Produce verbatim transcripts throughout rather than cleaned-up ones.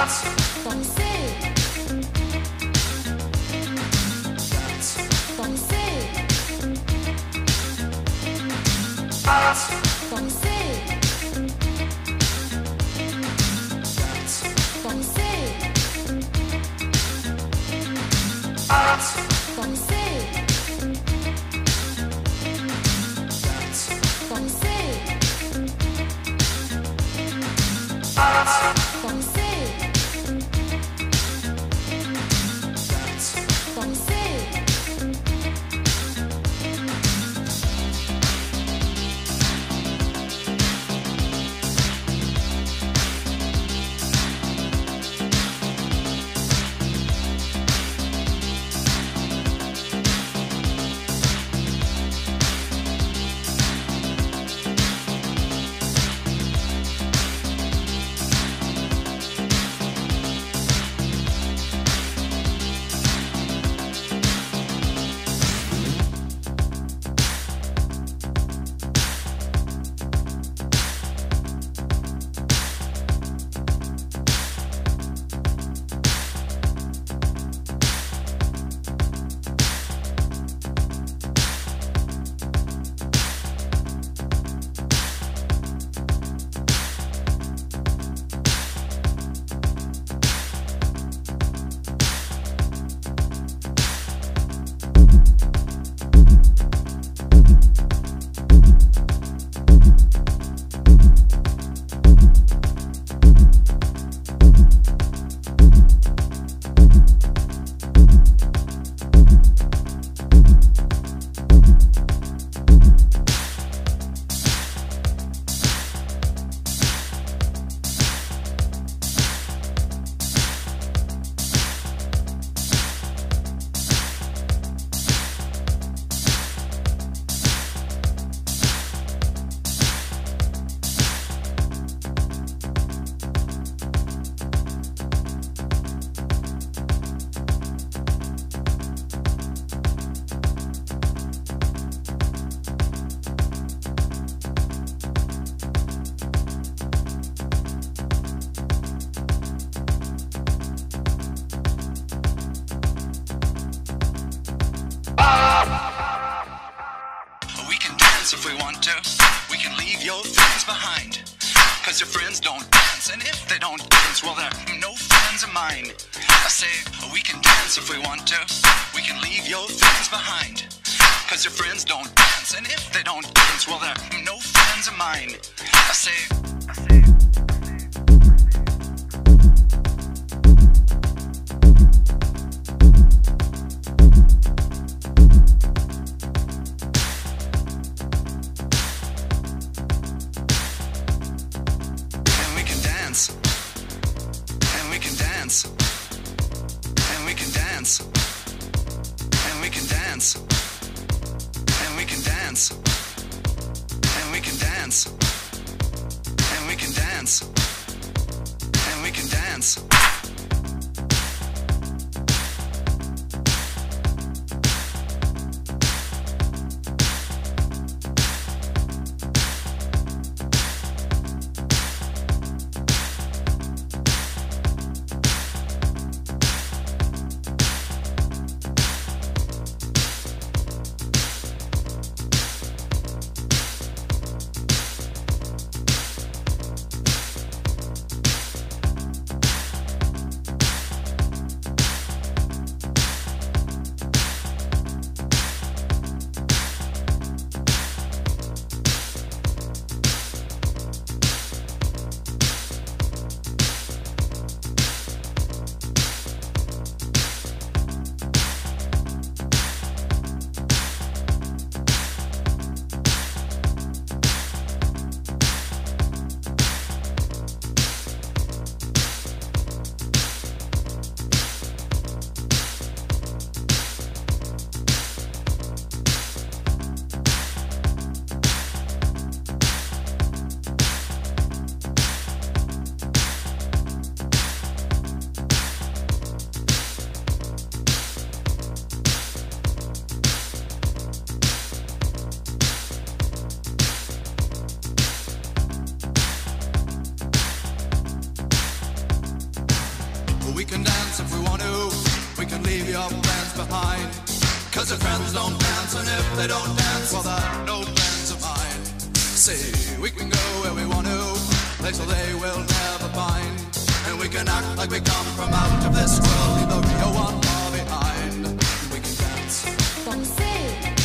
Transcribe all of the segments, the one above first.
If we want to, we can leave your friends behind. Cause your friends don't dance, and if they don't dance, well, they're no friends of mine. I say, we can dance if we want to, we can leave your friends behind. Cause your friends don't dance, and if they don't dance, well, they're no friends of mine. I say, I say. And we can dance, and we can dance, and we can dance, and we can dance, and we can dance, and we can dance, and we can dance. can dance if we want to. We can leave your friends behind. Cause your friends don't dance, and if they don't dance, well, they're no friends of mine. See, we can go where we want to, place where they will never find. And we can act like we come from out of this world, leave the real one far behind. We can dance. Danser.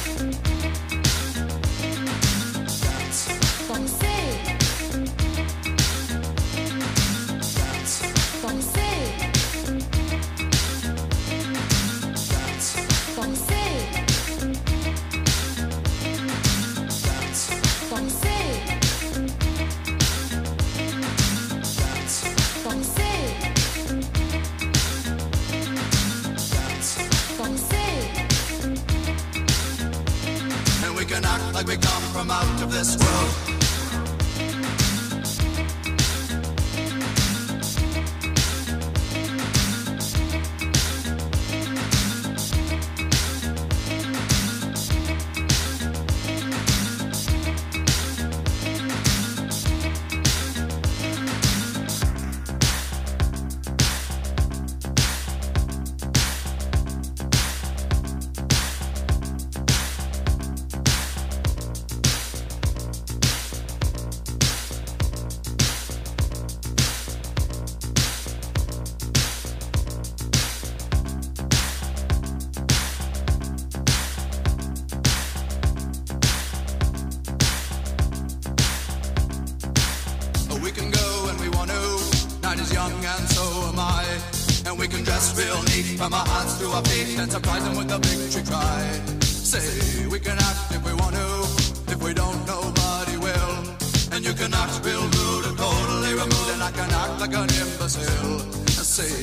Dance. Danser. Dance. Danser. Dance. Danser. Dance. Danser. And we can act like we come from out of this world. We can go when we want to. Night is young and so am I. And we can dress real neat from our hands to our feet and surprise them with a victory cry. Say, we can act if we want to. If we don't, nobody will. And you can act real rude and totally removed, and I can act like an imbecile. Say.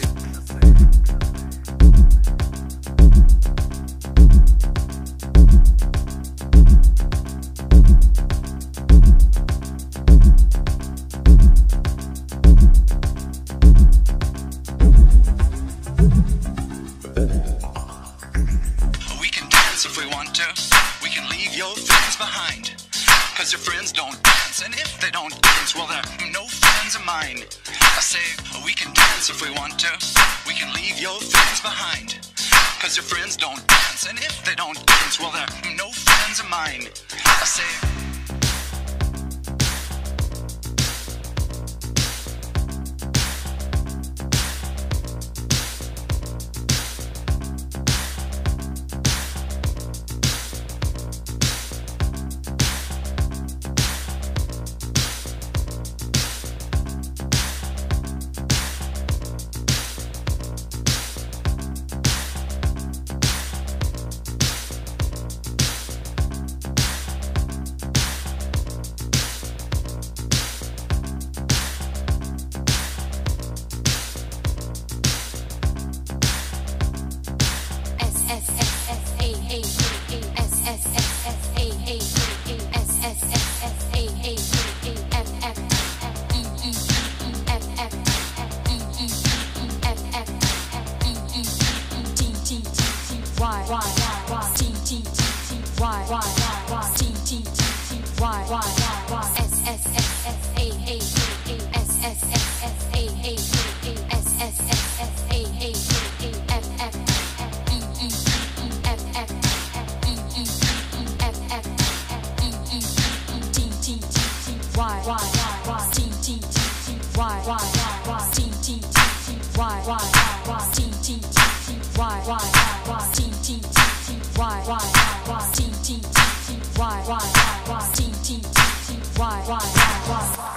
We can dance if we want to. We can leave your friends behind. Cause your friends don't dance, and if they don't dance, well, they're no friends of mine. I say, we can dance if we want to. We can leave your friends behind. Cause your friends don't dance, and if they don't dance, well, they're no friends of mine. I say. Why?